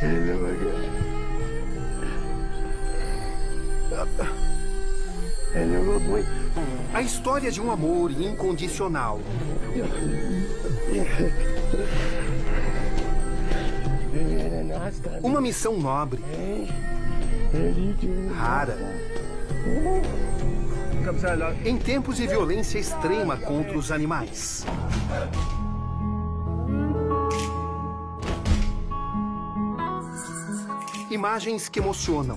A história de um amor incondicional. Uma missão nobre. Rara. Em tempos de violência extrema contra os animais. Imagens que emocionam.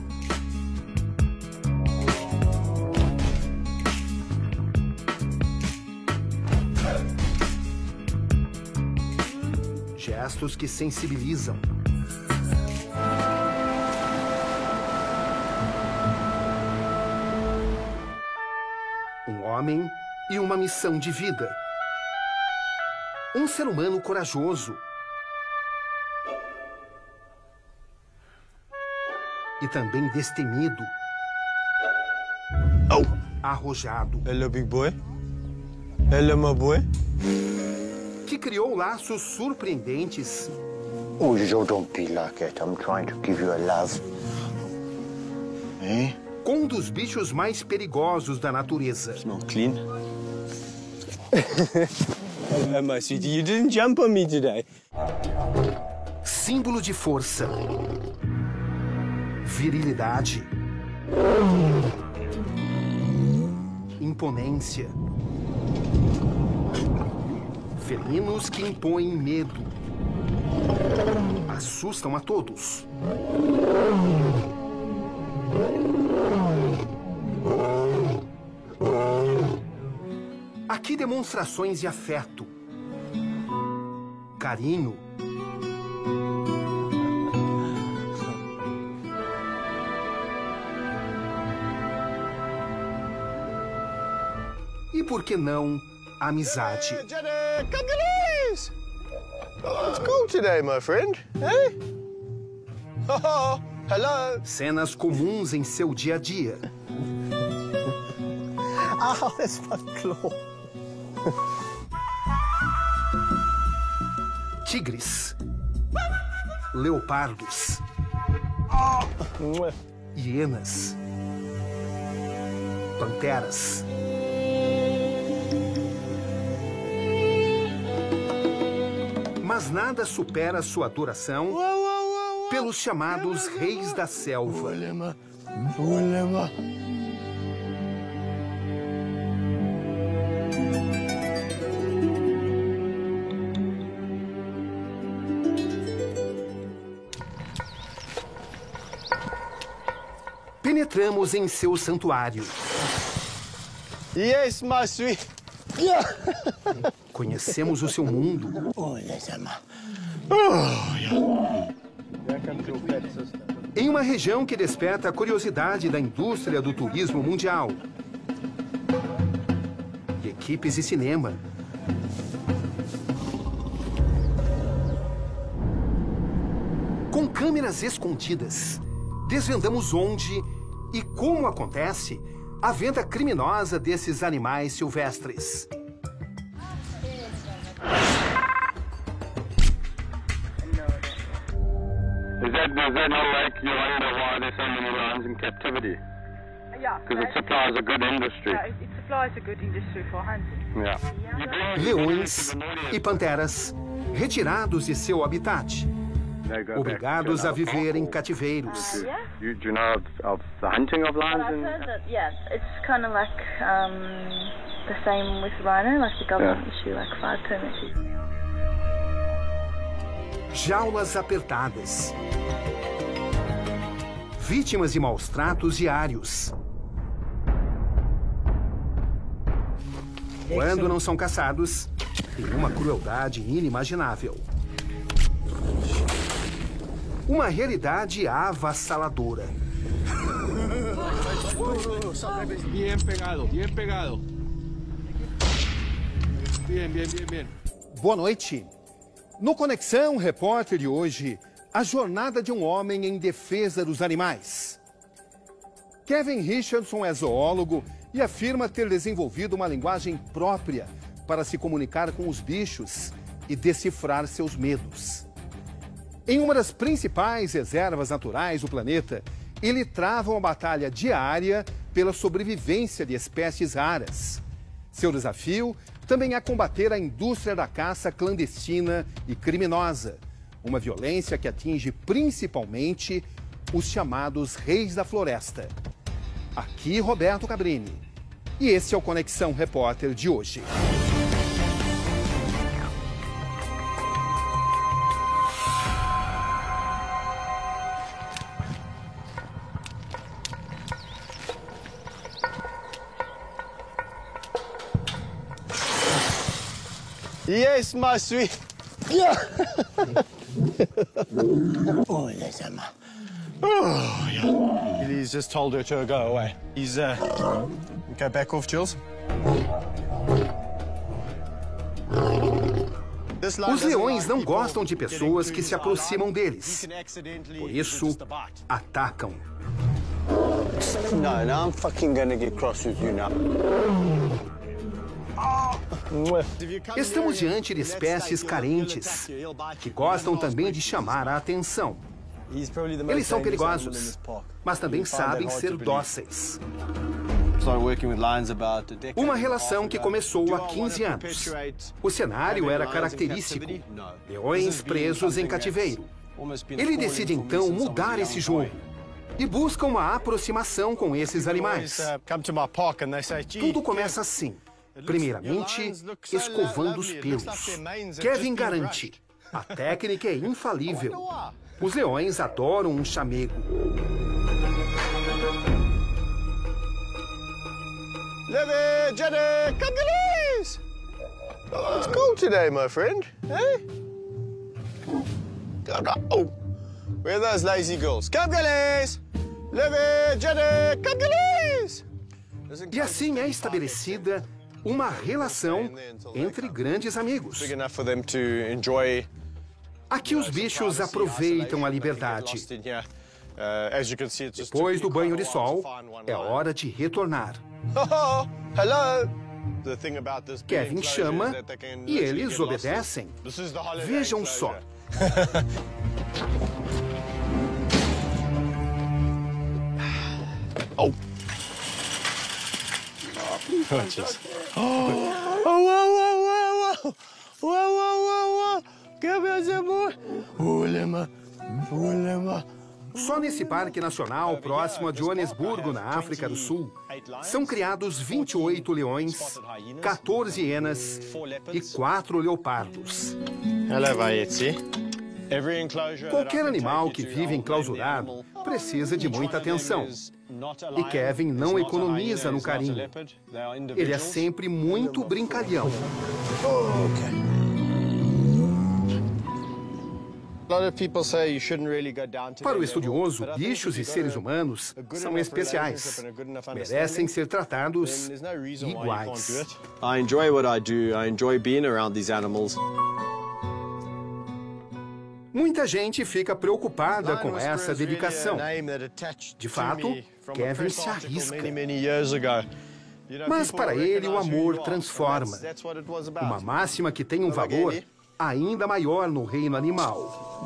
Gestos que sensibilizam. Um homem e uma missão de vida. Um ser humano corajoso. E também destemido. Arrojado. Hello, big boy. Hello, my boy. Que criou laços surpreendentes. Oh, Joe, don't be like it. I'm trying to give you a love. Eh? Com um dos bichos mais perigosos da natureza. Smell clean. My sweetie, you didn't jump on me today. Símbolo de força. Virilidade. Imponência. Felinos que impõem medo. Assustam a todos. Aqui demonstrações de afeto. Carinho. E por que não, amizade? Hey, Jenny, kangaroos! Oh, it's cool today, my friend. Hey? Oh, hello. Cenas comuns em seu dia a dia. Oh, that's my claw. Tigres. Leopardos. Hienas. Panteras. Mas nada supera sua adoração pelos chamados reis da selva. Penetramos em seu santuário. Yes, my sweet. Conhecemos o seu mundo. Em uma região que desperta a curiosidade da indústria do turismo mundial. E equipes de cinema. Com câmeras escondidas, desvendamos onde e como acontece a venda criminosa desses animais silvestres. Is that not like you wonder why there's so many lions in captivity? Yeah. Because it supplies a good industry. Yeah, it supplies a good industry for hunting. Yeah. Leões e panteras retirados de seu habitat, obrigados a viver em cativeiros. Do you know of the hunting of lions? I've heard that, yeah, it's kind of like the same with rhino, like the government issue like 5 permits. Jaulas apertadas. Vítimas de maus tratos diários. Quando não são caçados, tem uma crueldade inimaginável. Uma realidade avassaladora. Bien pegado, bien pegado. Bien, bien, bien, bien. Boa noite. No Conexão Repórter de hoje, a jornada de um homem em defesa dos animais. Kevin Richardson é zoólogo e afirma ter desenvolvido uma linguagem própria para se comunicar com os bichos e decifrar seus medos. Em uma das principais reservas naturais do planeta, ele trava uma batalha diária pela sobrevivência de espécies raras. Seu desafio também é combater a indústria da caça clandestina e criminosa, uma violência que atinge principalmente os chamados reis da floresta. Aqui Roberto Cabrini. E esse é o Conexão Repórter de hoje. Yes, my sweet. Yeah. Oh, yes, Emma. Oh, yeah. He's just told her to go away. He's, go back off, Jules. Os leões não gostam de pessoas que se aproximam deles. Por isso, atacam. No, I'm fucking gonna get cross with you now. Estamos diante de espécies carentes, que gostam também de chamar a atenção. Eles são perigosos, mas também sabem ser dóceis. Uma relação que começou há 15 anos. O cenário era característico. Leões presos em cativeiro. Ele decide então mudar esse jogo e busca uma aproximação com esses animais. Tudo começa assim. Primeiramente, escovando os pelos. Kevin garante, a técnica é infalível. Os leões adoram um chamego. Levy, Jenny, come girlies! Oh, it's cold today, my friend. Hey? Oh, where are those lazy girls? Come girlies! Levy, Jenny, come girlies! E assim é estabelecida uma relação entre grandes amigos. Aqui os bichos aproveitam a liberdade. Depois do banho de sol, é hora de retornar. Kevin chama e eles obedecem. Vejam só. Oh. Só nesse parque nacional, próximo a Joanesburgo, na África do Sul, são criados 28 leões, 14 hienas e 4 leopardos. Qualquer animal que vive enclausurado precisa de muita atenção. E Kevin não economiza no carinho. Ele é sempre muito brincalhão. Para o estudioso, bichos e seres humanos são especiais. Merecem ser tratados iguais. I enjoy what I do. I enjoy being around these animals. Muita gente fica preocupada com essa dedicação. De fato, Kevin se arrisca. Mas para ele o amor transforma. Uma máxima que tem um valor ainda maior no reino animal.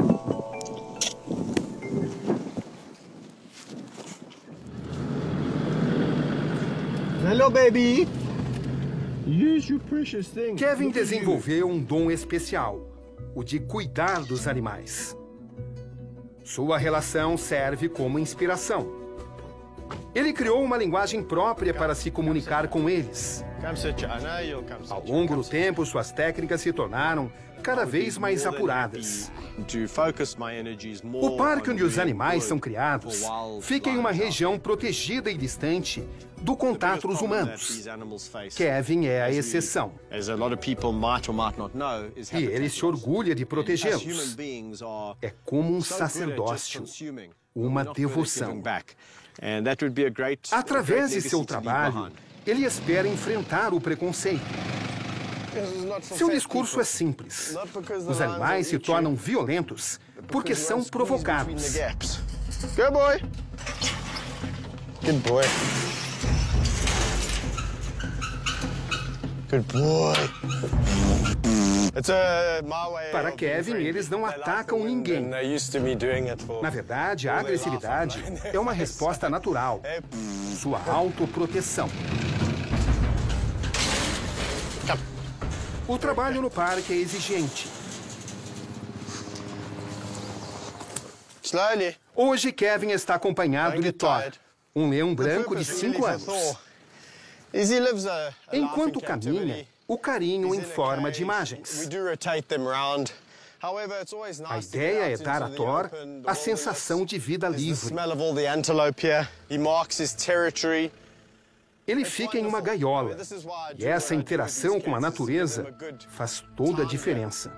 Hello, baby. Use your precious thing. Kevin desenvolveu um dom especial, o de cuidar dos animais. Sua relação serve como inspiração. Ele criou uma linguagem própria para se comunicar com eles. Ao longo do tempo, suas técnicas se tornaram cada vez mais apuradas. O parque onde os animais são criados fica em uma região protegida e distante do contato dos humanos. Kevin é a exceção. E ele se orgulha de protegê-los. É como um sacerdócio, uma devoção. Através de seu trabalho, ele espera enfrentar o preconceito. Seu discurso é simples. Os animais se tornam violentos porque são provocados. Good boy. Good boy. Good boy. Para Kevin, eles não atacam ninguém. Na verdade, a agressividade é uma resposta natural. Sua autoproteção. O trabalho no parque é exigente. Hoje, Kevin está acompanhado de Thor, um leão branco de 5 anos. Enquanto caminha, o carinho em forma de imagens. A ideia é dar a Thor a sensação de vida livre. Ele fica em uma gaiola, e essa interação com a natureza faz toda a diferença.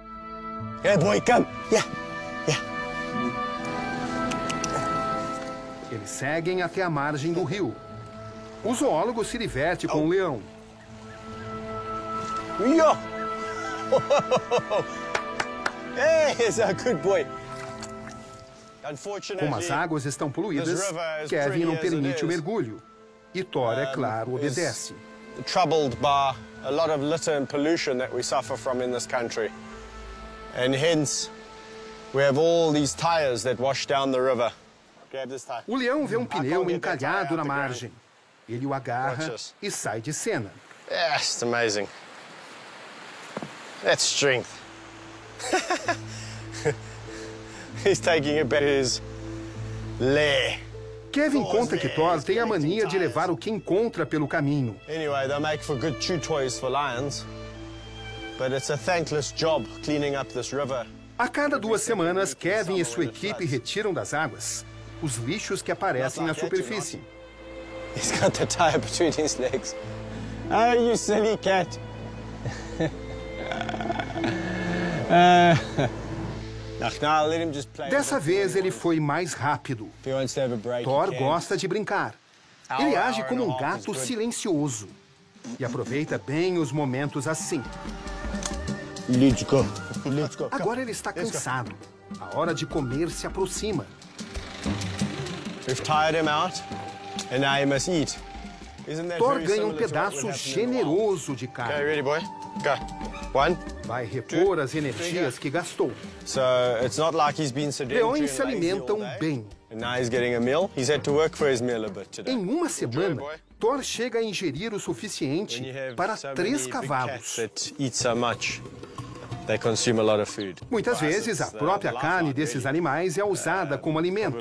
Eles seguem até a margem do rio. O zoólogo se diverte com o leão. Como as águas estão poluídas, Kevin não permite o mergulho. E Thor, é claro, obedece. Troubled by a lot of litter and pollution that we suffer from in this country. And hence, we have all these tires that wash down the river. O leão vê um pneu encalhado na margem. Ele o agarra e sai de cena. Yeah, it's amazing. That's strength. He's taking it back to his lair. Kevin conta que Thor tem a mania de levar o que encontra pelo caminho. Anyway, they make for good chew toys for lions. But it's a thankless job cleaning up this river. A cada 2 semanas, Kevin e sua equipe retiram das águas os lixos que aparecem na superfície. He's got the tire between his legs. Oh, you silly cat. Dessa vez, ele foi mais rápido. Thor gosta de brincar. Ele age como um gato silencioso e aproveita bem os momentos assim. Agora ele está cansado. A hora de comer se aproxima. Thor ganha um pedaço generoso de carne. Vai repor as energias que gastou. Leões se alimentam bem. Em uma semana, Thor chega a ingerir o suficiente para 3 cavalos. Muitas vezes, a própria carne desses animais é usada como alimento.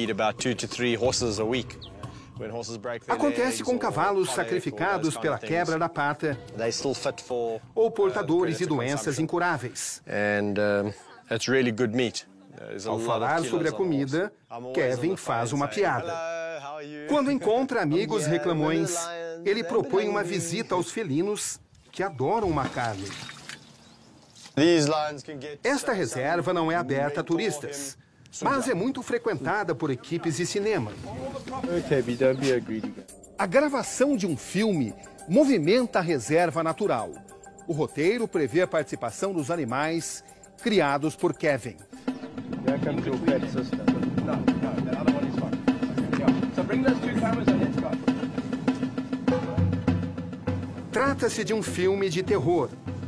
Acontece com cavalos sacrificados pela quebra da pata ou portadores de doenças incuráveis. Ao falar sobre a comida, Kevin faz uma piada. Quando encontra amigos reclamões, ele propõe uma visita aos felinos que adoram uma carne. Esta reserva não é aberta a turistas, mas é muito frequentada por equipes de cinema. A gravação de um filme movimenta a reserva natural. O roteiro prevê a participação dos animais criados por Kevin. Trata-se de um filme de terror.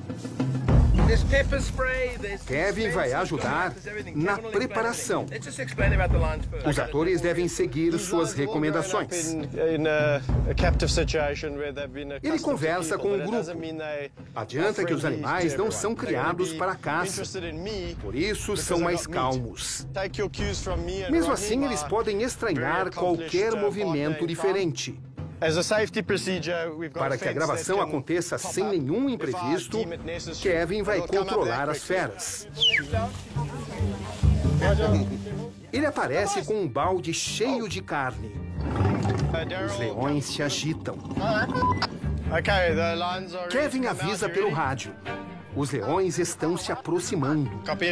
Kevin vai ajudar na preparação. Os atores devem seguir suas recomendações. Ele conversa com o grupo. Adianta que os animais não são criados para caça. Por isso, são mais calmos. Mesmo assim, eles podem estranhar qualquer movimento diferente. Para que a gravação aconteça sem nenhum imprevisto, Kevin vai controlar as feras. Ele aparece com um balde cheio de carne. Os leões se agitam. Kevin avisa pelo rádio. Os leões estão se aproximando.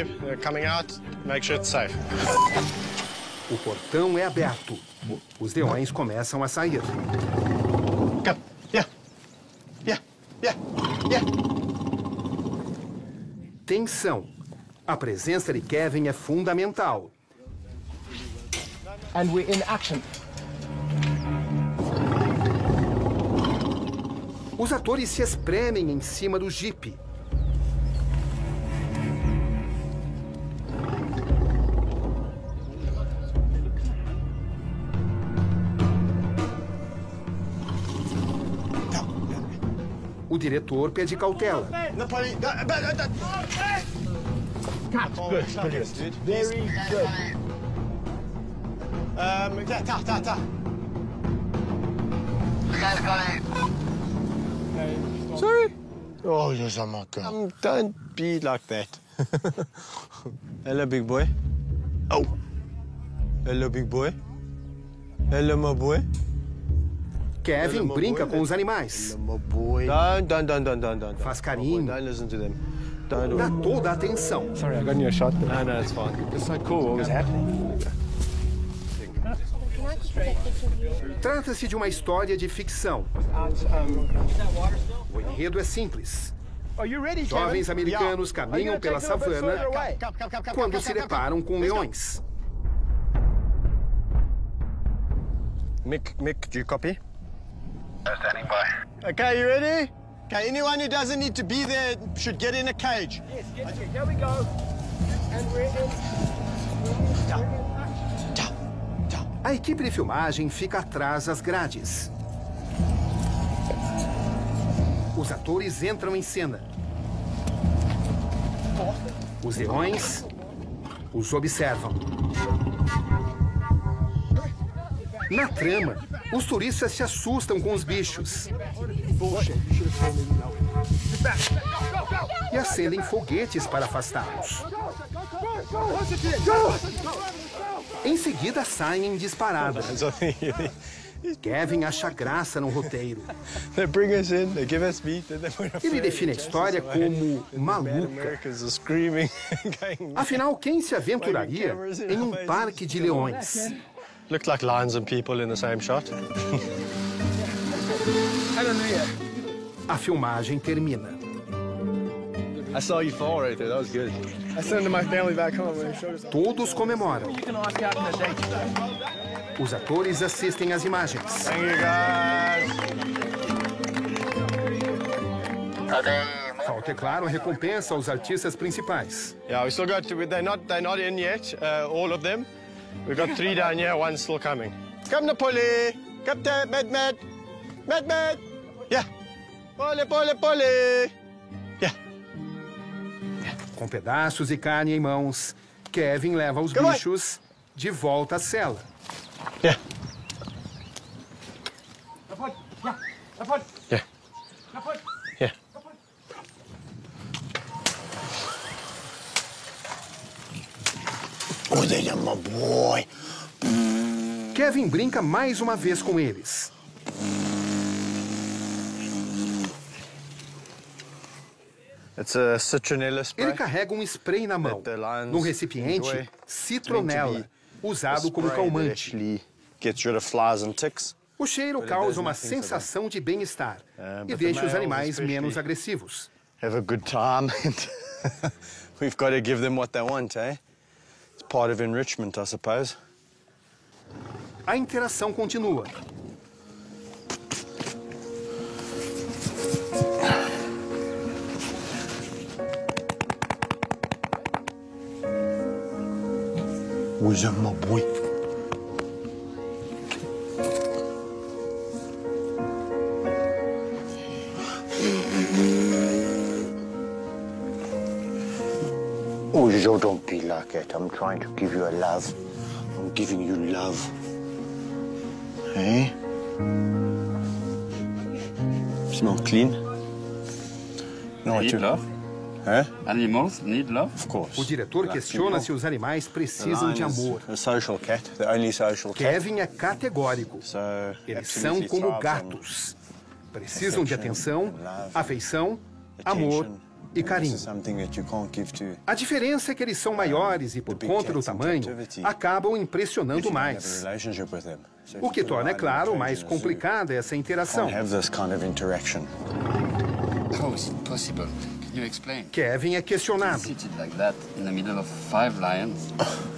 O portão é aberto. Os leões começam a sair. Tensão. A presença de Kevin é fundamental. And we're in action. Os atores se espremem em cima do jipe. O diretor pede cautela. Sorry? Oh, yes, I'm not going. Don't be like that. Hello, big boy. Oh. Hello, big boy. Hello, my boy. Kevin brinca com os animais. My boy. Don't. Faz carinho. Don't listen to them. Don't. Dá toda a atenção. Sorry, I got you a shot there. No, it's fine. It's so cool. What was happening? Trata-se de uma história de ficção. O enredo é simples. Jovens americanos caminham pela savana quando se deparam com leões. Mick, do you copy? Standing by. Okay, you ready? Okay, anyone who doesn't need to be there should get in a cage. Yes, here we go. And we're in. A equipe de filmagem fica atrás das grades. Os atores entram em cena. Os leões os observam. Na trama, os turistas se assustam com os bichos e acendem foguetes para afastá-los. Em seguida, saem em disparada. Kevin acha graça no roteiro. Ele define a história como maluca. Afinal, quem se aventuraria em um parque de leões? Looked like lions and people in the same shot. A filmagem termina. I saw you fall right there. That was good. I sent it to my family back home when they showed us. Todos comemoram. You can ask out in the day. Os atores assistem às imagens. Thank you, guys. Falta, é claro, a recompensa aos artistas principais. Yeah, we still got to. They're not in yet. All of them. We've got 3 down here. 1 still coming. Come to Polly. Come to Med. Yeah. Polly. Yeah. Com pedaços e carne em mãos, Kevin leva os bichos de volta à cela. Yeah. Yeah. Yeah. Oh, there, my boy. Kevin brinca mais uma vez com eles. It's a citronella spray. Ele carrega um spray na mão, num recipiente citronella, usado como calmante. Gets rid of flies and ticks. O cheiro causa uma sensação de bem-estar e deixa os animais menos agressivos. Have a good time. We've got to give them what they want, eh? It's part of enrichment, I suppose. A interação continua. Where's my boy? Oh, Joe, don't be like that. I'm trying to give you a love. I'm giving you love. Eh? Smell clean. No, Need love? Eh? Animals need love? Of course. O diretor questiona se os animais precisam de amor. A social cat, the only social cat. Kevin é categórico. Eles são como gatos. Precisam de atenção, afeição, amor e carinho. A diferença é que eles são maiores e, por conta do tamanho, acabam impressionando mais. O que torna, é claro, mais complicada essa interação. How is it possible? Can you explain? Kevin é questionado. Seated like that in the middle of 5 lions.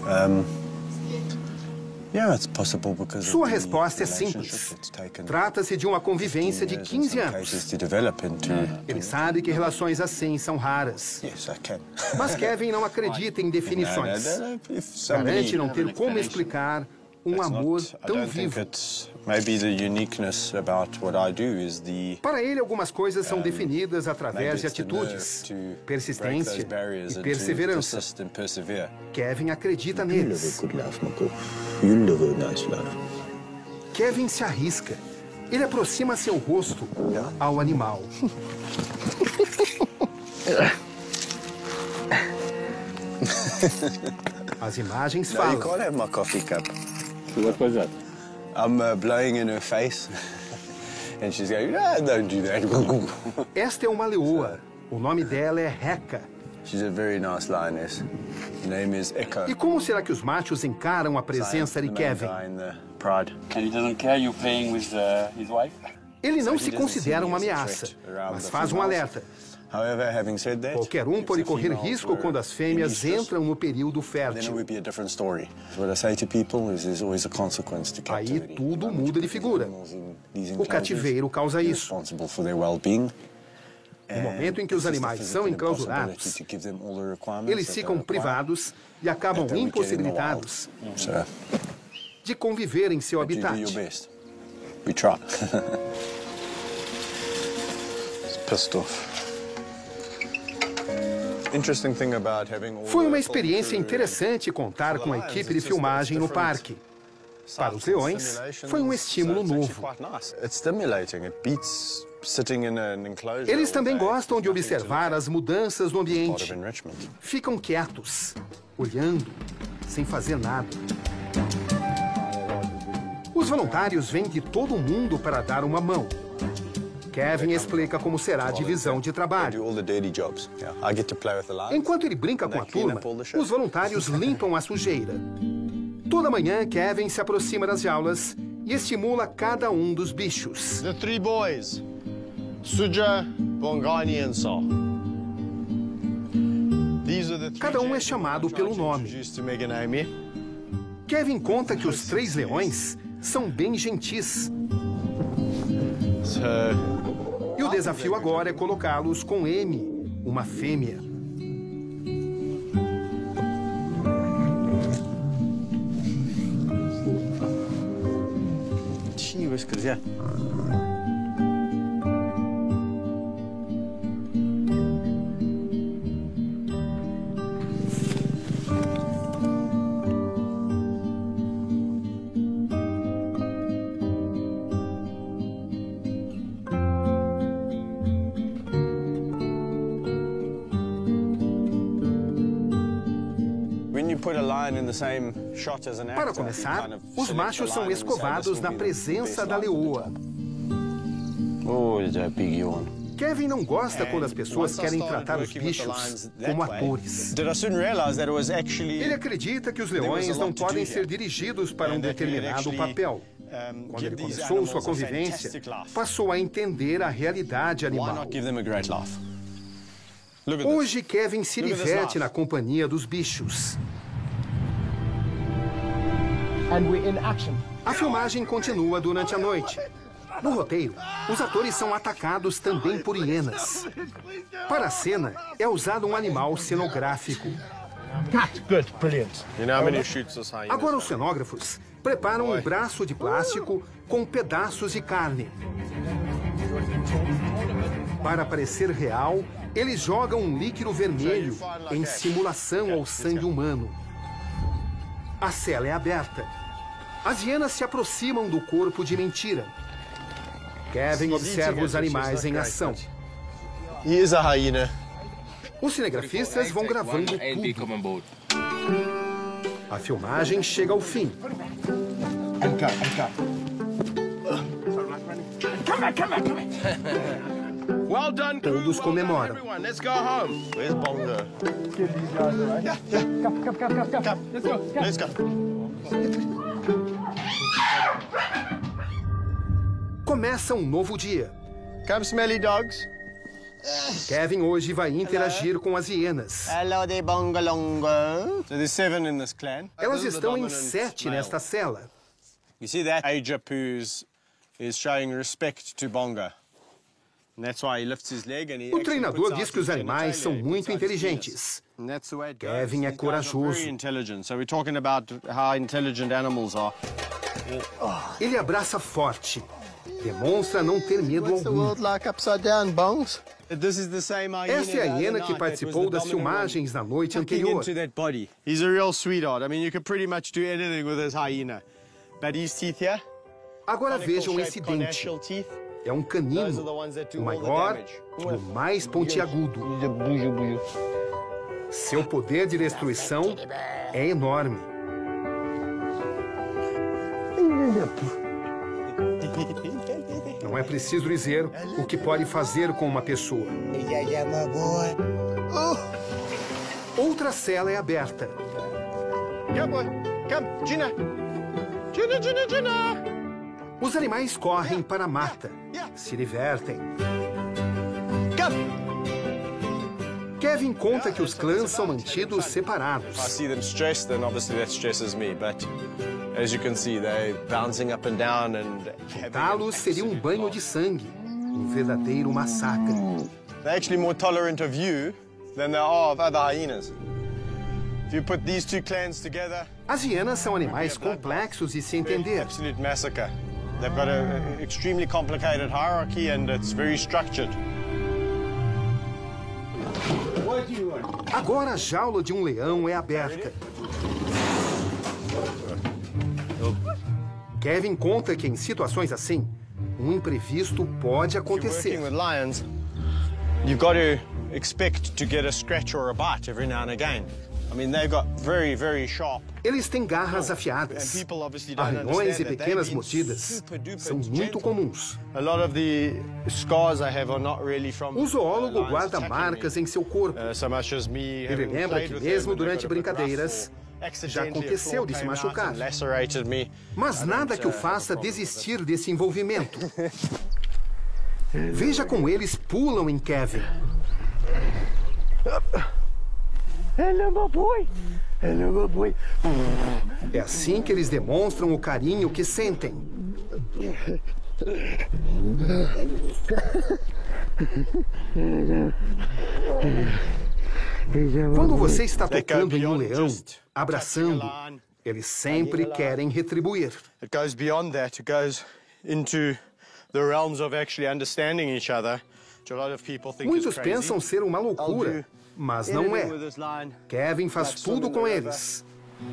Yeah, it's possible because Sua resposta é simples. Trata-se de uma convivência de 15 anos. Ele sabe que relações assim são raras. Mas Kevin não acredita em definições. Garante não ter como explicar um amor tão vivo. Para ele, algumas coisas são definidas através de atitudes, persistência e perseverança. Kevin acredita neles. Kevin se arrisca. Ele aproxima seu rosto ao animal. As imagens falam. You can't have my coffee cup. What was that? I'm blowing in her face. And she's going, no, don't do that. Esta é uma leoa. O nome dela é Heka. She's a very nice lioness. Her name is Echo. E como será que os machos encaram a presença de Kevin? And he doesn't care you playing with his wife? Ele não se considera uma ameaça, mas faz um alerta. Qualquer um pode correr risco quando as fêmeas entram no período fértil. Aí tudo muda de figura. O cativeiro causa isso. No momento em que os animais são enclausurados, eles ficam privados e acabam impossibilitados de conviver em seu habitat. Foi uma experiência interessante contar com a equipe de filmagem no parque. Para os leões, foi um estímulo novo. Eles também gostam de observar as mudanças no ambiente. Ficam quietos, olhando, sem fazer nada. Os voluntários vêm de todo o mundo para dar uma mão. Kevin explica como será a divisão de trabalho. Enquanto ele brinca com a turma, os voluntários limpam a sujeira. Toda manhã, Kevin se aproxima das jaulas e estimula cada um dos bichos. The three boys, Suja, Bongani and Saul. Cada um é chamado pelo nome. Kevin conta que os 3 leões são bem gentis. E o desafio agora é colocá-los com M, uma fêmea. Para começar, os machos são escovados na presença da leoa. Kevin não gosta quando as pessoas querem tratar os bichos como atores. Ele acredita que os leões não podem ser dirigidos para um determinado papel. Quando ele começou sua convivência, passou a entender a realidade animal. Hoje, Kevin se diverte na companhia dos bichos. A filmagem continua durante a noite. No roteiro, os atores são atacados também por hienas. Para a cena, é usado um animal cenográfico. Agora os cenógrafos preparam um braço de plástico com pedaços de carne. Para parecer real, eles jogam um líquido vermelho em simulação ao sangue humano. A cela é aberta. As hienas se aproximam do corpo de mentira. Kevin observa os animais em ação. Os cinegrafistas vão gravando tudo. A filmagem chega ao fim. Todos comemoram. Começa um novo dia. Come, smelly dogs. Kevin hoje vai interagir com as hienas. Hello, the bongalongo. So there's 7 in this clan. Elas estão em 7 nesta cela. You see that Ajapoos is showing respect to Bonga. O treinador diz que os animais são muito inteligentes. Kevin é corajoso. Ele abraça forte. Demonstra não ter medo algum. Essa é a hiena que participou das filmagens na noite anterior. Agora vejam esse dente. É um canino, o maior e o mais pontiagudo. Seu poder de destruição é enorme. Não é preciso dizer o que pode fazer com uma pessoa. Outra cela é aberta. Os animais correm para a mata, se divertem. Kevin conta que os clãs são mantidos separados. Matá-los seria um banho de sangue, um verdadeiro massacre. They're actually more tolerant of you than they are of other hyenas. If you put these two clans together, as hienas são animais complexos de se entender. Absolute massacre. They've got an extremely complicated hierarchy and it's very structured. Agora a jaula de um leão é aberta. Kevin conta que em situações assim, um imprevisto pode acontecer. You've got to expect to get a scratch or a bite every now and again. I mean, they've got very, very sharp. Eles têm garras afiadas. Arranhões e pequenas mordidas são muito comuns. O zoólogo guarda marcas em seu corpo. Ele lembra que mesmo durante brincadeiras, já aconteceu de se machucar. Mas nada que o faça desistir desse envolvimento. Veja como eles pulam em Kevin. Hello, my boy. Hello, my boy. É assim que eles demonstram o carinho que sentem. Quando você está tocando em um leão, abraçando, eles sempre querem retribuir. It goes beyond that. It goes into the realms of actually understanding each other. Muitos pensam ser uma loucura, mas não é. Kevin faz tudo com eles.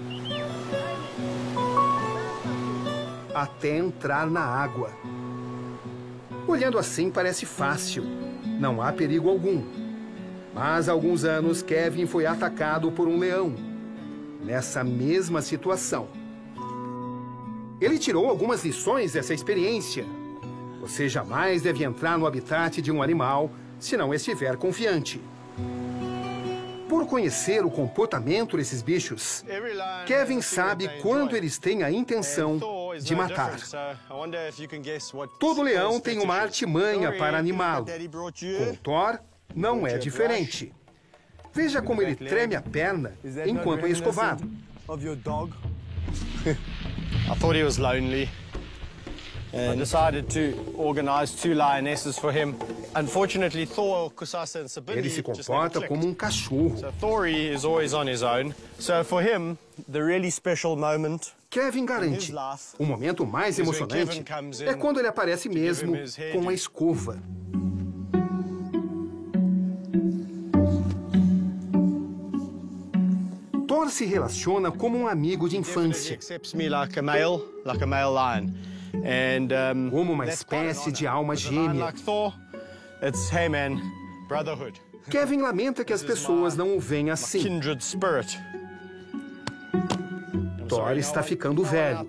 Até entrar na água. Olhando assim parece fácil. Não há perigo algum. Mas há alguns anos, Kevin foi atacado por um leão. Nessa mesma situação. Ele tirou algumas lições dessa experiência. Você jamais deve entrar no habitat de um animal se não estiver confiante. Por conhecer o comportamento desses bichos, Kevin sabe quando eles têm a intenção de matar. Todo leão tem uma artimanha para animá-lo. Com Thor, não é diferente. Veja como ele treme a perna enquanto é escovado. I thought he was lonely. I decided to organize 2 lionesses for him. Unfortunately, Thor, Kusasa and Sabini ele se comporta como um cachorro. So Thori is always on his own. So for him, the really special moment Kevin garante, o momento mais emocionante é quando ele aparece mesmo com a escova. Thor se relaciona como um amigo de infância. Como uma espécie de alma gêmea. Kevin lamenta que as pessoas não o veem assim. Thor está ficando velho.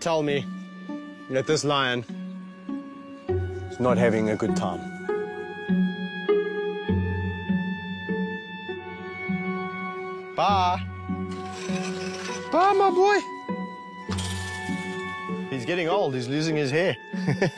Bah, my boy. He's getting old. He's losing his hair.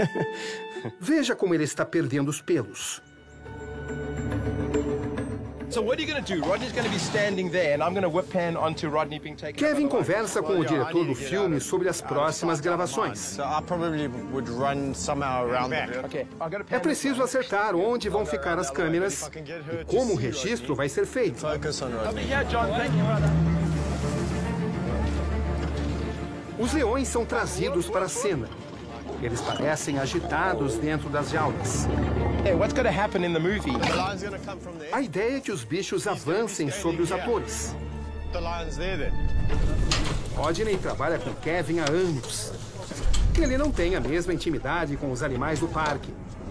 Veja como ele está perdendo os pelos. So what are you going to do? Rodney's going to be standing there, and I'm going to whip pan onto Rodney being taken. Kevin conversa com o diretor do filme sobre as próximas gravações. So I probably would run somehow around the back. Okay, I've got to pan. É preciso acertar onde vão ficar as câmeras e como o registro vai ser feito. Focus on Rodney. Yeah, John, thank you, brother. Os leões são trazidos para a cena. Eles parecem agitados dentro das jaulas. Hey, what's going to happen in the movie? The lion's going to come from there. A ideia é que os bichos avancem sobre os atores. The lion's there then. Rodney trabalha com Kevin há anos. Ele não tem a mesma intimidade com os animais do parque.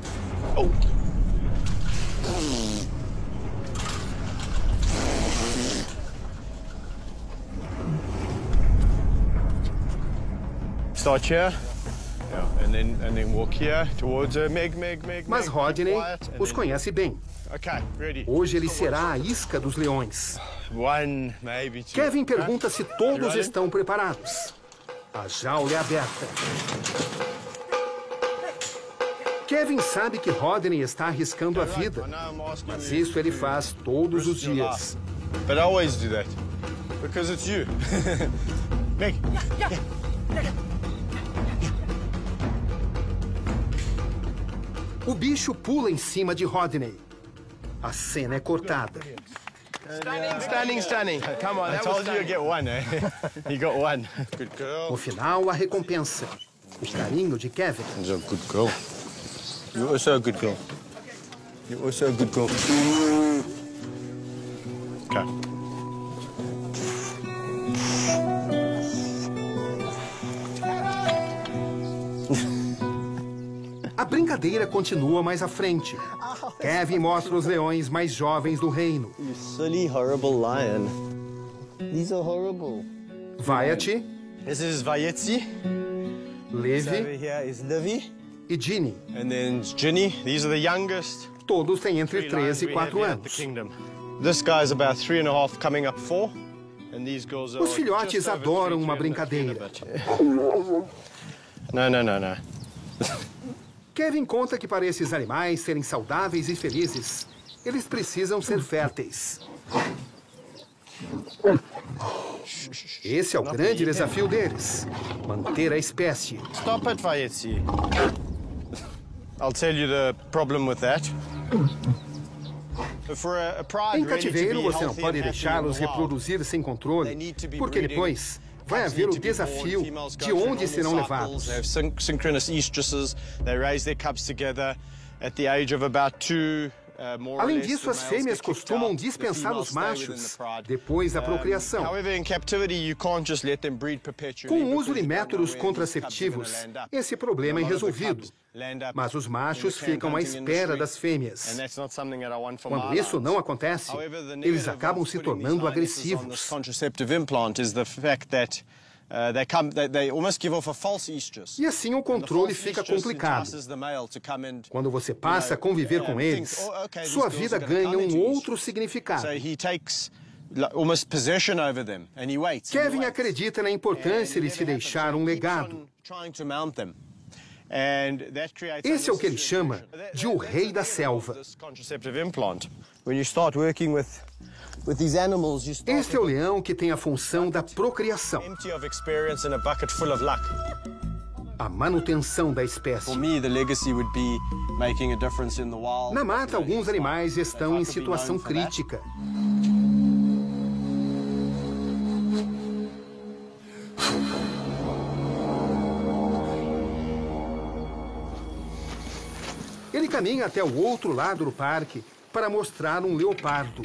Start here. Yeah, and then walk here towards Meg. Mas Rodney os conhece bem. Okay, ready. Hoje ele será a isca dos leões. One, maybe two. Kevin pergunta se todos estão preparados. A jaula é aberta. Kevin sabe que Rodney está arriscando a vida, mas isso ele faz todos os dias. But I always do that because it's you. Meg. O bicho pula em cima de Rodney. A cena é cortada. Stunning. Come on, I that told was you you get one, eh? You got one. Good girl. No final, a recompensa. O carinho de Kevin. You're a good girl. You're also a good girl. You're also a good girl. Okay. A brincadeira continua mais à frente. Kevin mostra os leões mais jovens do reino. You silly, horrible lion. These are horrible. Vaiati, This is Vayetzi. Levi Over here is Livy. e Ginny. And then Ginny. These are the youngest. Todos têm entre 3 e we 4 have here at the anos. kingdom. This guy's about 3.5, coming up 4. And these girls are Os filhotes just over adoram 3, uma 3 and brincadeira. a bit. No. Kevin conta que para esses animais serem saudáveis e felizes, eles precisam ser férteis. Esse é o grande desafio deles, manter a espécie. Stop it, Vayetzi. I'll tell you the problem with that. For a pride Em really to cativeiro, be você não healthy pode and happy deixá-los in the wild, reproduzir sem controle, porque depois vai cubs haver need o to be born, desafio females go de through onde serão normal levados. cycles, they have synchronous oestruses, they raise their cubs together at the age of about 2. Além disso, as fêmeas costumam dispensar os machos depois da procriação. Com o uso de métodos contraceptivos, esse problema é resolvido. Mas os machos ficam à espera das fêmeas. Quando isso não acontece, eles acabam se tornando agressivos. E assim o controle fica complicado. Quando você passa a conviver com eles, sua vida ganha um outro significado. Kevin acredita na importância de se deixar um legado. Esse é o que ele chama de o rei da selva. Este é o leão que tem a função da procriação, a manutenção da espécie. Na mata, alguns animais estão em situação crítica. Ele caminha até o outro lado do parque para mostrar um leopardo.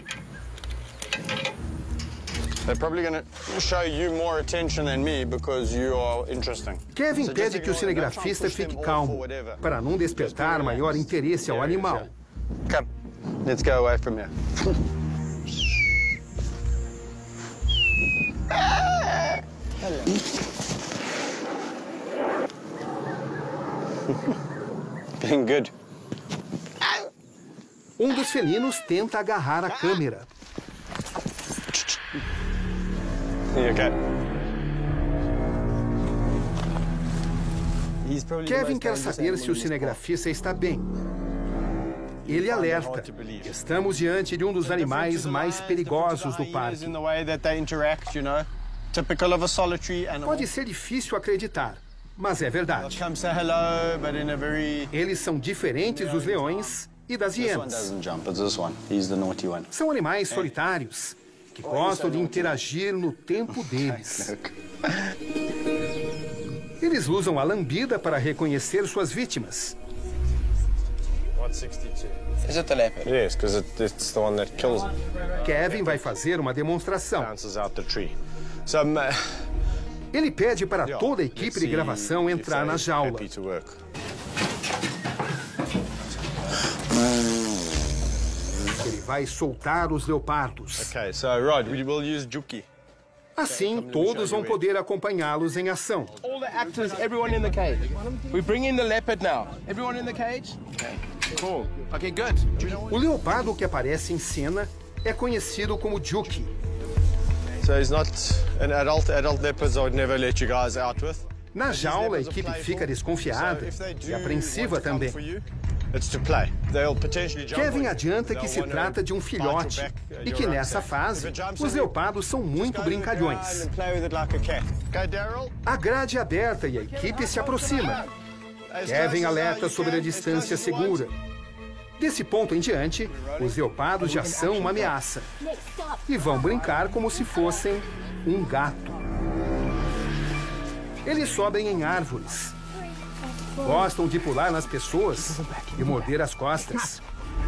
Kevin pede que o cinegrafista fique calmo, para não despertar maior interesse ao animal. Come, let's go away from here. Been good. Um dos felinos tenta agarrar a câmera. Kevin quer saber se o cinegrafista está bem. Ele alerta: estamos diante de um dos animais mais perigosos do parque. Pode ser difícil acreditar, mas é verdade. Eles são diferentes dos leões e das hienas. São animais solitários que gostam de interagir no tempo deles. Eles usam a lambida para reconhecer suas vítimas. Is it the leopard? Yes, because it's the one that kills them. Kevin vai fazer uma demonstração. Ele pede para toda a equipe de gravação entrar na jaula. Ele vai soltar os leopardos. Okay, so right, we will use Juki. Assim, todos vão poder acompanhá-los em ação. All the actors, everyone in the cage. We bring in the leopard now. Everyone in the cage? Okay. Cool. Okay, good. O leopardo que aparece em cena é conhecido como Juki. So he's not an adult leopards I would never let you guys out with. Na jaula, a equipe fica desconfiada e apreensiva também. Kevin adianta que se trata de um filhote e que nessa fase, os leopardos são muito brincalhões. A grade é aberta e a equipe se aproxima. Kevin alerta sobre a distância segura. Desse ponto em diante, os leopardos já são uma ameaça e vão brincar como se fossem um gato. Eles sobem em árvores. Gostam de pular nas pessoas e morder as costas.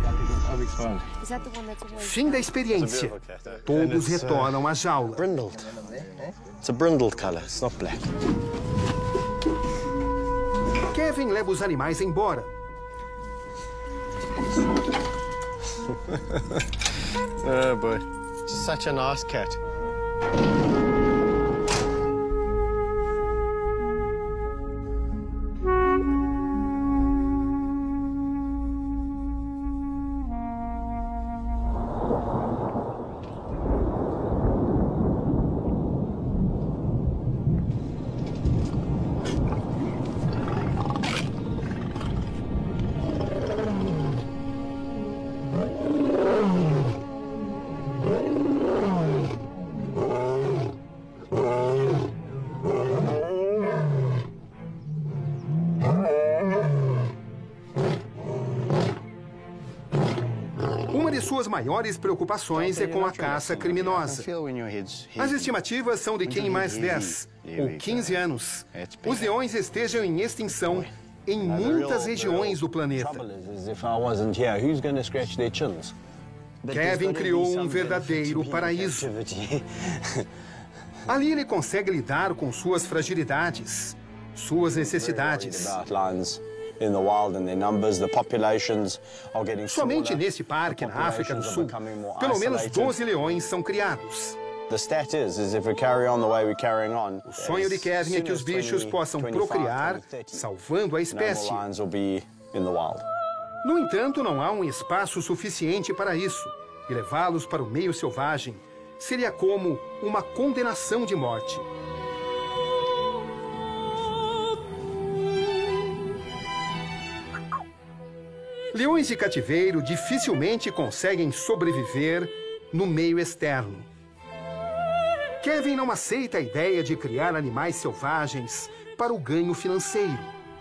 Fim da experiência. Todos retornam à jaula. It's a brindled color, it's not black. Kevin leva os animais embora. Oh boy, just such a nice cat. Suas maiores preocupações é com a caça criminosa. As estimativas são de que em mais 10 ou 15 anos, os leões estejam em extinção em muitas regiões do planeta. Kevin criou um verdadeiro paraíso. Ali ele consegue lidar com suas fragilidades, suas necessidades. Somente nesse parque, na África do Sul, pelo menos 12 leões são criados. O sonho de Kevin é que os bichos possam procriar, salvando a espécie. No entanto, não há um espaço suficiente para isso, e levá-los para o meio selvagem seria como uma condenação de morte. Leões de cativeiro dificilmente conseguem sobreviver no meio externo. Kevin não aceita a ideia de criar animais selvagens para o ganho financeiro.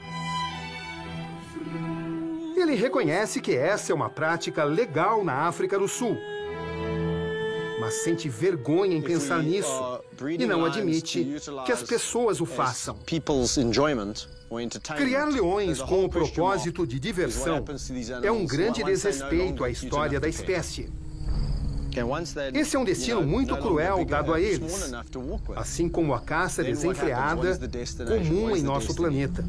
Ele reconhece que essa é uma prática legal na África do Sul, mas sente vergonha em pensar nisso e não admite que as pessoas o façam. Criar leões com o propósito de diversão é um grande desrespeito à história da espécie. Esse é um destino muito cruel dado a eles, assim como a caça desenfreada comum em nosso planeta.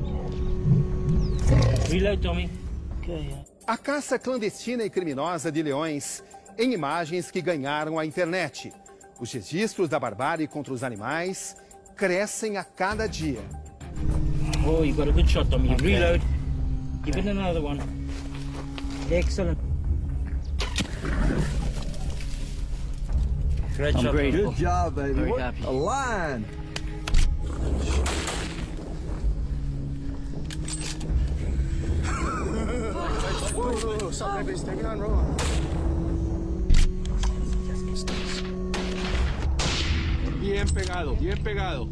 A caça clandestina e criminosa de leões em imagens que ganharam a internet. Os registros da barbárie contra os animais crescem a cada dia. Oh, you got a good shot, Tommy. Okay. Reload. Give it another one. Excellent. Great shot. Good job, baby. Very happy. A lion. Bien pegado, bien pegado.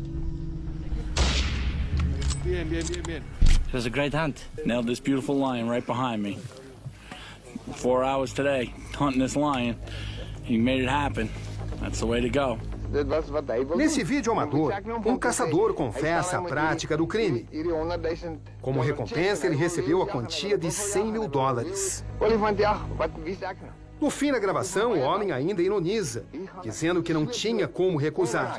Bien, bien, bien, bien. It was a great hunt. Nailed this beautiful lion right behind me. 4 hours today, hunting this lion. He made it happen. That's the way to go. Nesse vídeo amador, um caçador confessa a prática do crime. Como recompensa, ele recebeu a quantia de $100 mil. No fim da gravação, o homem ainda ironiza, dizendo que não tinha como recusar.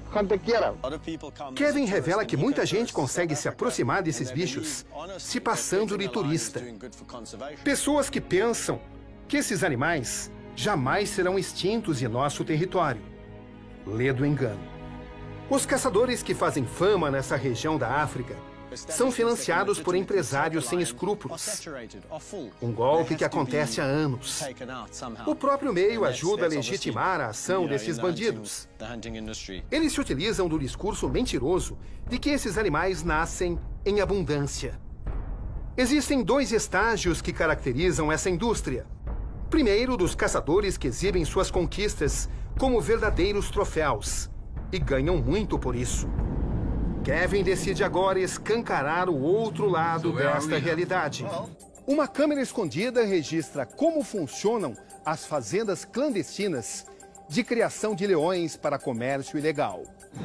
Kevin revela que muita gente consegue se aproximar desses bichos se passando de turista. Pessoas que pensam que esses animais jamais serão extintos em nosso território. Lê do engano. Os caçadores que fazem fama nessa região da África são financiados por empresários sem escrúpulos. Um golpe que acontece há anos. O próprio meio ajuda a legitimar a ação desses bandidos. Eles se utilizam do discurso mentiroso de que esses animais nascem em abundância. Existem 2 estágios que caracterizam essa indústria. Primeiro, dos caçadores que exibem suas conquistas como verdadeiros troféus e ganham muito por isso. Kevin decide agora escancarar o outro lado desta realidade. Uma câmera escondida registra como funcionam as fazendas clandestinas de criação de leões para comércio ilegal.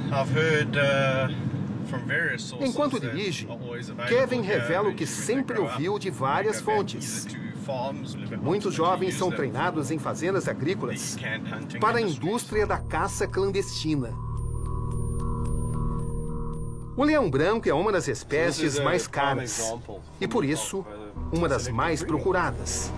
Enquanto dirige, Kevin revela o que sempre ouviu de várias fontes. Muitos jovens são treinados em fazendas agrícolas para a indústria da caça clandestina. O leão branco é uma das espécies mais caras e, por isso, uma das mais procuradas.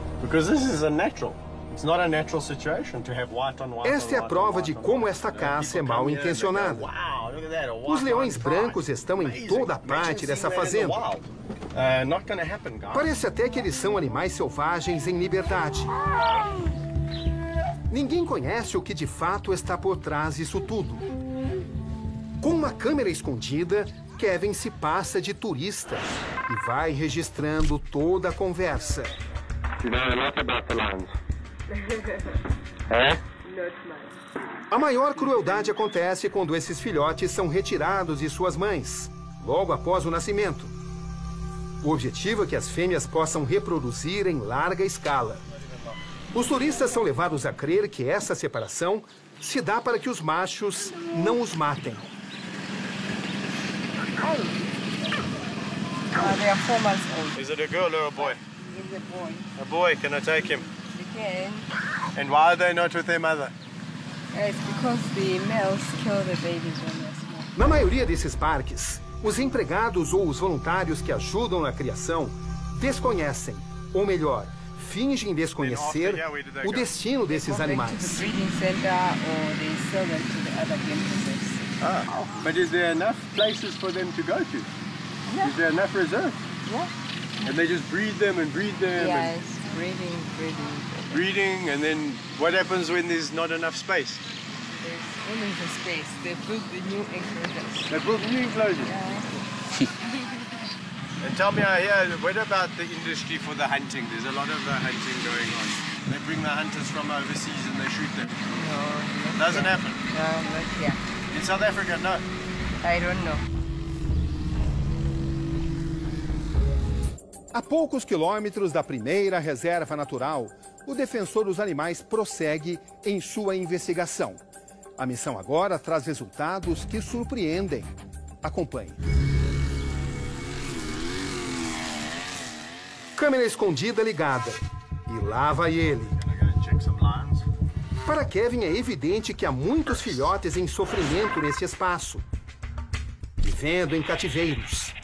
Esta é a prova de como esta caça é mal intencionada. Os leões brancos estão em toda parte dessa fazenda. Parece até que eles são animais selvagens em liberdade. Ninguém conhece o que de fato está por trás disso tudo. Com uma câmera escondida, Kevin se passa de turista e vai registrando toda a conversa. A maior crueldade acontece quando esses filhotes são retirados de suas mães, logo após o nascimento. O objetivo é que as fêmeas possam reproduzir em larga escala. Os turistas são levados a crer que essa separação se dá para que os machos não os matem. They are 4 months old. Is it a girl or a boy? It's a boy. A boy, can I take him? You can. And why are they not with their mother? It's because the males kill the babies when they're small. Na maioria desses parques, os empregados ou os voluntários que ajudam na criação desconhecem, ou melhor, fingem desconhecer o destino desses animais. But is there enough places for them to go to? Yeah. Is there enough reserve? Yeah. And they just breed them and breed them? Yeah, it's breeding. Breeding, and then what happens when there's not enough space? There's always a space. They build the new enclosures. They build new enclosures? Yeah. And tell me, what about the industry for the hunting? There's a lot of hunting going on. They bring the hunters from overseas and they shoot them. No. Doesn't happen? No, not here. In South Africa, no? I don't know. A poucos quilômetros da primeira reserva natural, o defensor dos animais prossegue em sua investigação. A missão agora traz resultados que surpreendem. Acompanhe. Câmera escondida ligada. E lá vai ele. Para Kevin é evidente que há muitos filhotes em sofrimento nesse espaço, vivendo em cativeiros.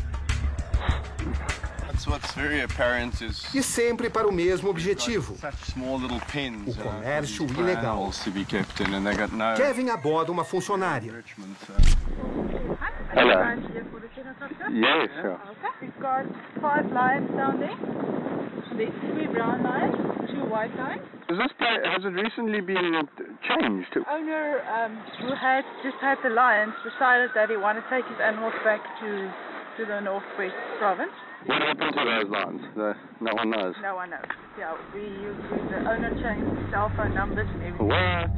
E sempre para o mesmo objetivo, o comércio ilegal. Kevin aborda uma funcionária. Hello. Yes, sure. We've got 5 lions down there. There's 3 brown lions, 2 white lions. Has it recently been changed? The owner who had just had the lions decided that he wanted to take his animals back to to the Northwest Province. What happened to those lines? No one knows. No one knows. Yeah, the owner changed cell phone numbers and everything. What?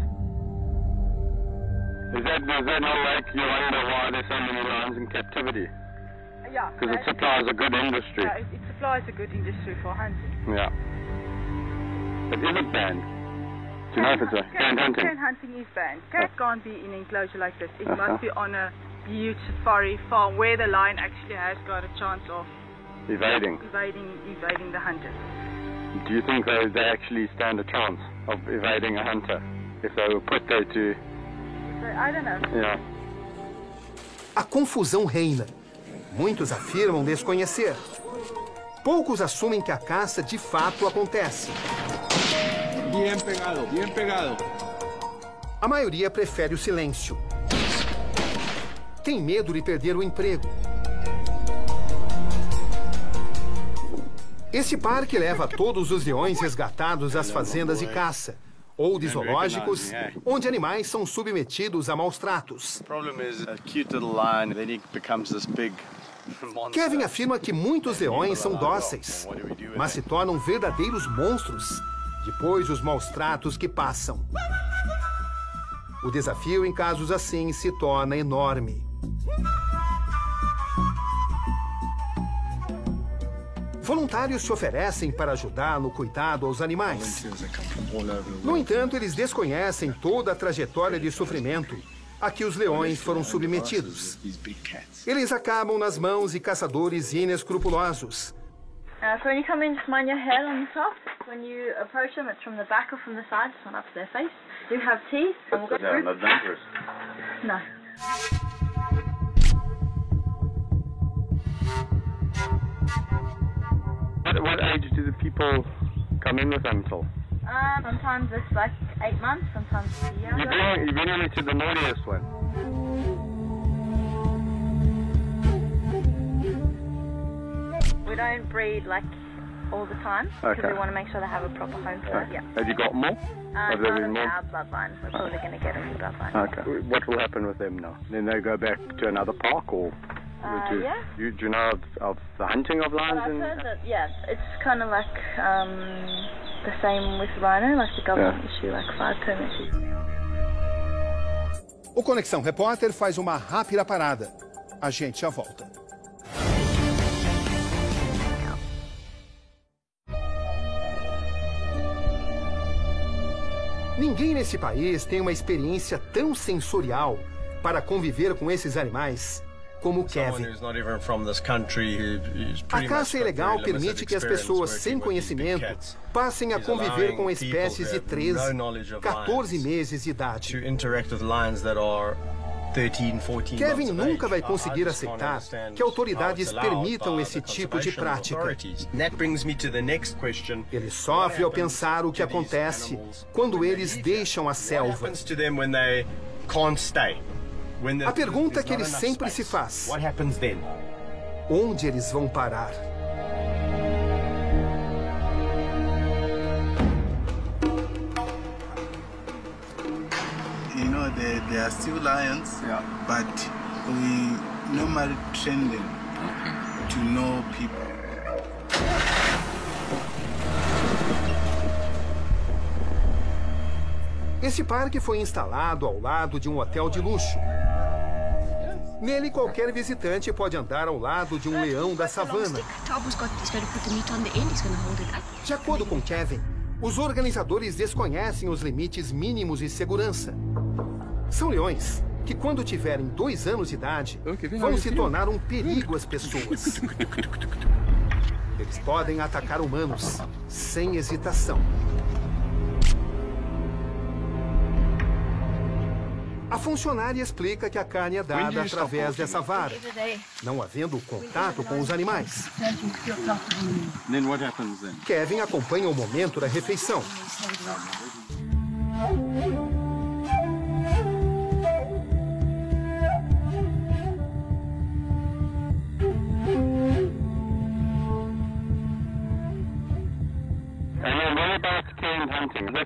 Is that not like you wonder why there's so many lions in captivity? Yeah. Because it supplies a good industry. Yeah, it supplies a good industry for hunting. Yeah. But is it banned? Do you know if it's banned hunting? Cane hunting is banned. Cat can't be in an enclosure like this. It must be on a huge safari farm where the lion actually has got a chance of evading the hunters. Do you think they actually stand a chance of evading a hunter if they were put there to... I don't know. Yeah. A confusão reina. Muitos afirmam desconhecer. Poucos assumem que a caça de fato acontece. Bien pegado, bien pegado. A maioria prefere o silêncio. Tem medo de perder o emprego. Esse parque leva todos os leões resgatados às fazendas de caça ou de zoológicos, onde animais são submetidos a maus tratos. Kevin afirma que muitos leões são dóceis, mas se tornam verdadeiros monstros depois dos maus tratos que passam. O desafio em casos assim se torna enorme. Voluntários se oferecem para ajudar no cuidado aos animais. No entanto, eles desconhecem toda a trajetória de sofrimento a que os leões foram submetidos. Eles acabam nas mãos de caçadores inescrupulosos. So when you come in, just mind your head on yourself. When you approach them, it's from the back or from the side, just on up to their face. You have teeth. They're not dangerous. No. What age do the people come in with them till? Sometimes it's like 8 months, sometimes a year. You've been only to the naughtiest one. We don't breed like all the time because we want to make sure they have a proper home for it. Yeah. Have you got more? Have there been more? Our bloodline. We're probably going to get them in bloodline. Okay. What will happen with them now? Then they go back to another park or? Yeah. Do you know of the hunting of lions? I've heard that, yeah, it's kind of like the same with rhino, like the government issue like 5 permits. O Conexão Repórter faz uma rápida parada. A gente já volta. Ninguém nesse país tem uma experiência tão sensorial para conviver com esses animais como Kevin. A caça ilegal permite que as pessoas sem conhecimento passem a conviver com espécies de 13, 14 meses de idade. Kevin nunca vai conseguir aceitar que autoridades permitam esse tipo de prática. Ele sofre ao pensar o que acontece quando eles deixam a selva. A pergunta que ele sempre se faz: onde eles vão parar? You know, they are still lions, but we normally train them to know people. Esse parque foi instalado ao lado de um hotel de luxo. Nele, qualquer visitante pode andar ao lado de um leão da savana. De acordo com Kevin, os organizadores desconhecem os limites mínimos de segurança. São leões que, quando tiverem 2 anos de idade, vão se tornar um perigo às pessoas. Eles podem atacar humanos sem hesitação. A funcionária explica que a carne é dada através dessa vara, não havendo contato com os animais. Kevin acompanha o momento da refeição.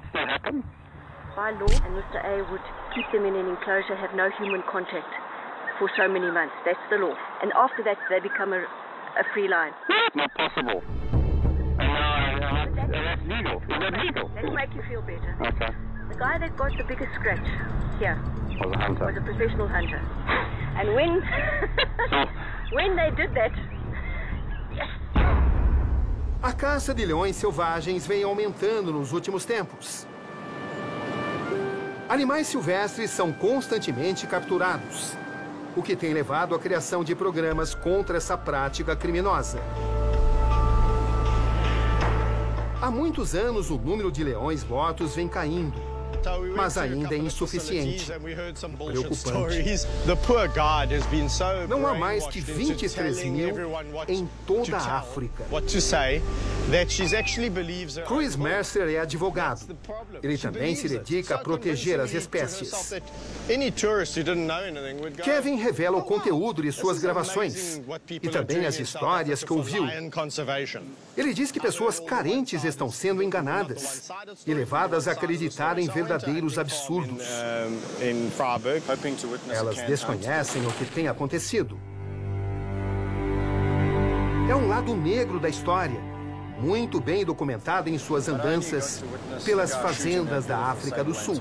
By law, and Mr. A would keep them in an enclosure, have no human contact. for so many months. That's the law. And after that, they become a free lion. Not possible. That's legal. Is that legal? Let's make you feel better. Okay. The guy that got the biggest scratch here was a hunter. Was a professional hunter. And when when they did that, A caça de leões selvagens vem aumentando nos últimos tempos. Animais silvestres são constantemente capturados, o que tem levado à criação de programas contra essa prática criminosa. Há muitos anos, o número de leões mortos vem caindo, mas ainda é insuficiente. Preocupante. Não há mais que 23 mil em toda a África. Chris Mercer é advogado. Ele também se dedica a proteger as espécies. Kevin revela o conteúdo de suas gravações e também as histórias que ouviu. Ele diz que pessoas carentes estão sendo enganadas e levadas a acreditar em verdadeiros absurdos. Elas desconhecem o que tem acontecido. É um lado negro da história, muito bem documentado em suas andanças pelas fazendas da África do Sul.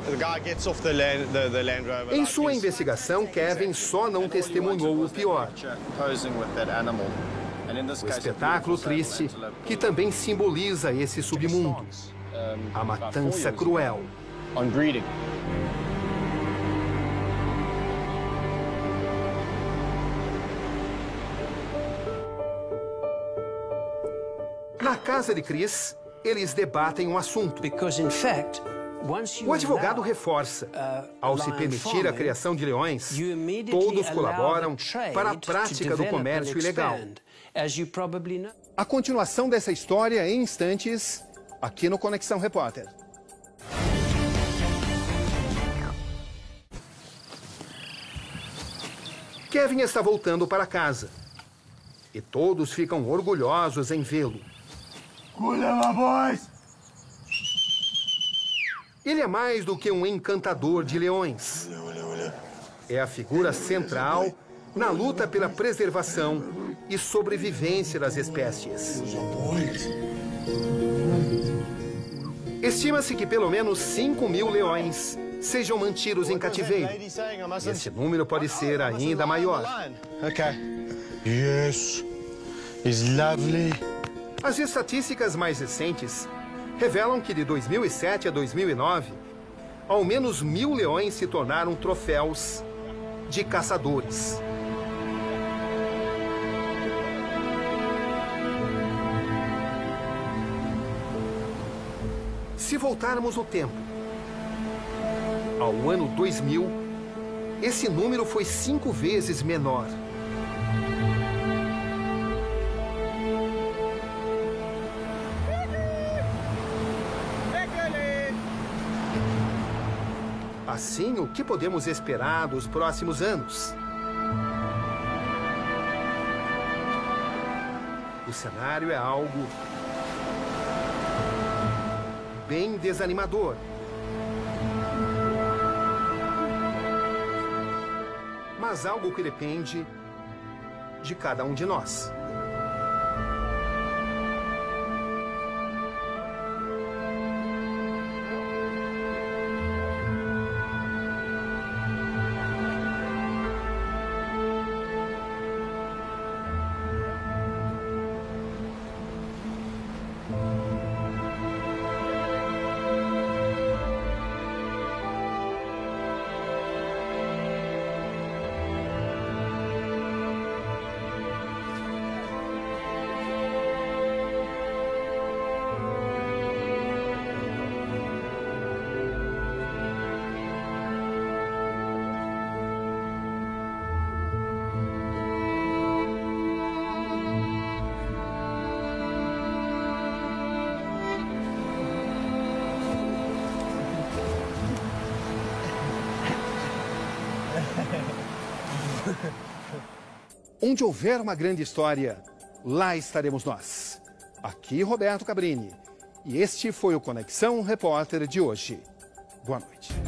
Em sua investigação, Kevin só não testemunhou o pior. O espetáculo triste que também simboliza esse submundo. A matança cruel. Na casa de Chris, eles debatem um assunto. O advogado reforça, ao se permitir a criação de leões, todos colaboram para a prática do comércio ilegal. A continuação dessa história em instantes, aqui no Conexão Repórter. Kevin está voltando para casa. E todos ficam orgulhosos em vê-lo. Ele é mais do que um encantador de leões. É a figura central na luta pela preservação e sobrevivência das espécies. Estima-se que pelo menos 5 mil leões sejam mantidos em cativeiro. Esse número pode ser ainda maior. As estatísticas mais recentes revelam que de 2007 a 2009, ao menos 1000 leões se tornaram troféus de caçadores. Se voltarmos no tempo, ao ano 2000, esse número foi 5 vezes menor. Assim, o que podemos esperar dos próximos anos? O cenário é algo bem desanimador. Mas algo que depende de cada um de nós. Onde houver uma grande história, lá estaremos nós. Aqui, Roberto Cabrini. E este foi o Conexão Repórter de hoje. Boa noite.